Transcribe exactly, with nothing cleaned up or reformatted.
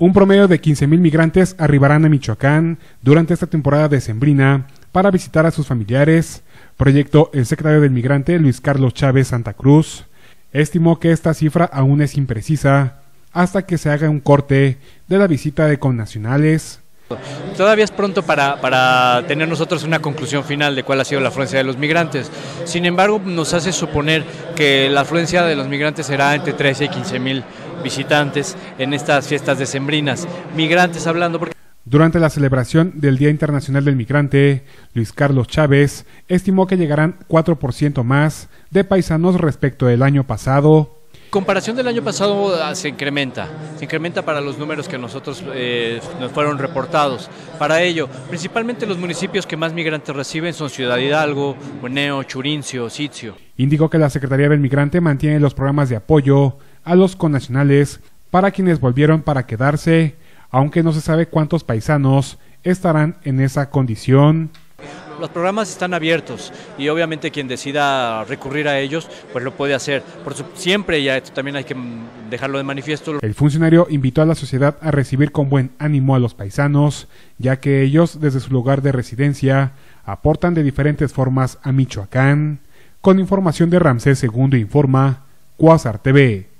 Un promedio de quince mil migrantes arribarán a Michoacán durante esta temporada decembrina para visitar a sus familiares, proyectó el secretario del Migrante Luis Carlos Chávez Santa Cruz. Estimó que esta cifra aún es imprecisa hasta que se haga un corte de la visita de connacionales. Todavía es pronto para, para tener nosotros una conclusión final de cuál ha sido la afluencia de los migrantes. Sin embargo, nos hace suponer que la afluencia de los migrantes será entre trece y quince mil visitantes en estas fiestas decembrinas. Migrantes hablando porque... Durante la celebración del Día Internacional del Migrante, Luis Carlos Chávez estimó que llegarán cuatro por ciento más de paisanos respecto del año pasado. Comparación del año pasado se incrementa, se incrementa para los números que nosotros eh, nos fueron reportados. Para ello, principalmente los municipios que más migrantes reciben son Ciudad Hidalgo, Hueneo, Churincio, Sitzio. Indicó que la Secretaría del Migrante mantiene los programas de apoyo a los connacionales para quienes volvieron para quedarse, aunque no se sabe cuántos paisanos estarán en esa condición. Los programas están abiertos y obviamente quien decida recurrir a ellos pues lo puede hacer. Por su, siempre, ya esto también hay que dejarlo de manifiesto. El funcionario invitó a la sociedad a recibir con buen ánimo a los paisanos, ya que ellos desde su lugar de residencia aportan de diferentes formas a Michoacán. Con información de Ramsés segundo informa Cuásar T V.